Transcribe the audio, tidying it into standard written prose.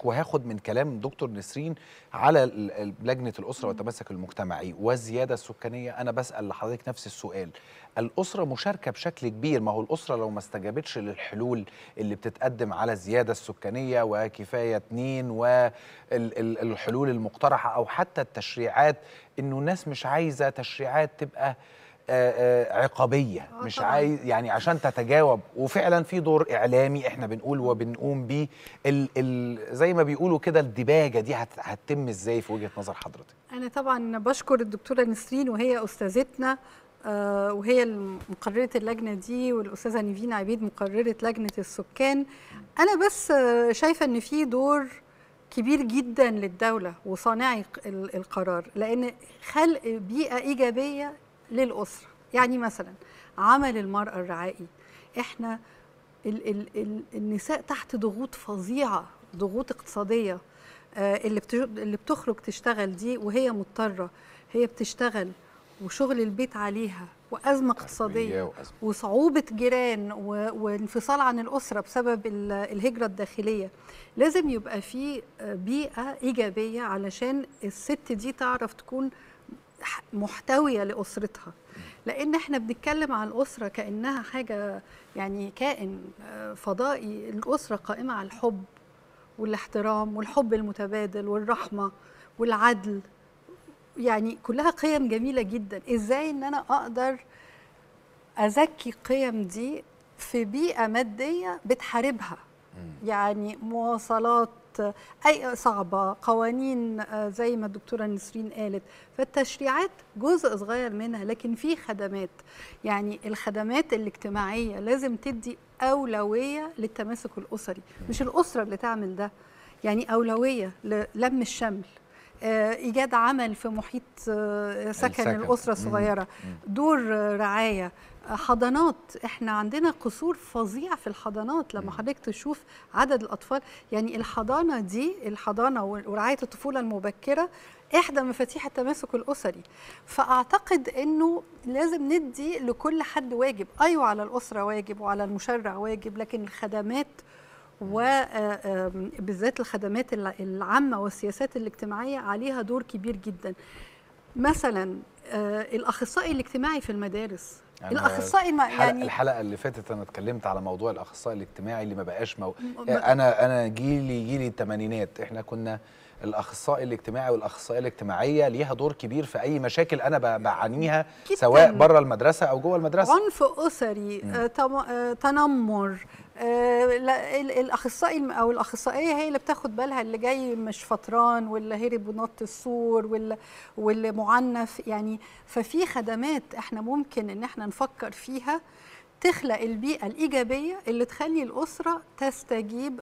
حضرتك وهاخد من كلام دكتور نسرين على لجنة الأسرة والتماسك المجتمعي والزيادة السكانية. أنا بسأل لحضرتك نفس السؤال، الأسرة مشاركة بشكل كبير، ما هو الأسرة لو ما استجابتش للحلول اللي بتتقدم على الزيادة السكانية وكفاية 2 والحلول المقترحة أو حتى التشريعات، إنه الناس مش عايزة تشريعات تبقى عقابية، مش عايز يعني عشان تتجاوب، وفعلا في دور إعلامي احنا بنقول وبنقوم بيه. زي ما بيقولوا كده الدباجة دي هتتم ازاي في وجهة نظر حضرتك؟ أنا طبعا بشكر الدكتورة نسرين وهي أستاذتنا وهي مقررة اللجنة دي، والأستاذة نيفين عبيد مقررة لجنة السكان. أنا بس شايفة إن في دور كبير جدا للدولة وصانعي القرار، لأن خلق بيئة إيجابية للأسرة. يعني مثلا عمل المرأة الرعائي، احنا النساء تحت ضغوط فظيعة، ضغوط اقتصادية، اللي بتخرج تشتغل دي وهي مضطرة، هي بتشتغل وشغل البيت عليها وأزمة اقتصادية وصعوبة جيران وانفصال عن الأسرة بسبب الهجرة الداخلية. لازم يبقى في بيئة إيجابية علشان الست دي تعرف تكون محتوية لأسرتها، لأن احنا بنتكلم عن الأسرة كأنها حاجة يعني كائن فضائي. الأسرة قائمة على الحب والاحترام والحب المتبادل والرحمة والعدل، يعني كلها قيم جميلة جدا. ازاي ان انا اقدر ازكي القيم دي في بيئة مادية بتحاربها؟ يعني مواصلات أي صعبة، قوانين زي ما الدكتورة نسرين قالت، فالتشريعات جزء صغير منها، لكن في خدمات. يعني الخدمات الاجتماعية لازم تدي أولوية للتماسك الأسري، مش الأسرة اللي تعمل ده، يعني أولوية للم الشمل، إيجاد عمل في محيط سكن الأسرة الصغيرة، دور رعاية، حضانات. احنا عندنا قصور فظيع في الحضانات لما حضرتك تشوف عدد الأطفال. يعني الحضانة دي، الحضانة ورعاية الطفولة المبكرة إحدى مفاتيح التماسك الأسري. فأعتقد أنه لازم ندي لكل حد واجب. أيوة، على الأسرة واجب وعلى المشرع واجب، لكن الخدمات وبالذات الخدمات العامة والسياسات الاجتماعية عليها دور كبير جدا. مثلا الأخصائي الاجتماعي في المدارس، الأخصائي يعني الحلقة اللي فاتت أنا اتكلمت على موضوع الأخصائي الاجتماعي اللي ما بقاش أنا جيلي الثمانينات، إحنا كنا الأخصائي الاجتماعي والأخصائية الاجتماعية ليها دور كبير في أي مشاكل أنا بعانيها سواء بره المدرسة أو جوه المدرسة. عنف أسري، تنمر، الأخصائي أو الأخصائية هي اللي بتاخد بالها اللي جاي مش فطران واللي هرب ونط السور واللي معنف. يعني ففي خدمات احنا ممكن ان احنا نفكر فيها تخلق البيئة الإيجابية اللي تخلي الأسرة تستجيب